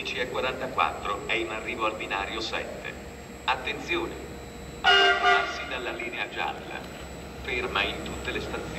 11:44 è in arrivo al binario 7. Attenzione! Allontanarsi dalla linea gialla. Ferma in tutte le stazioni.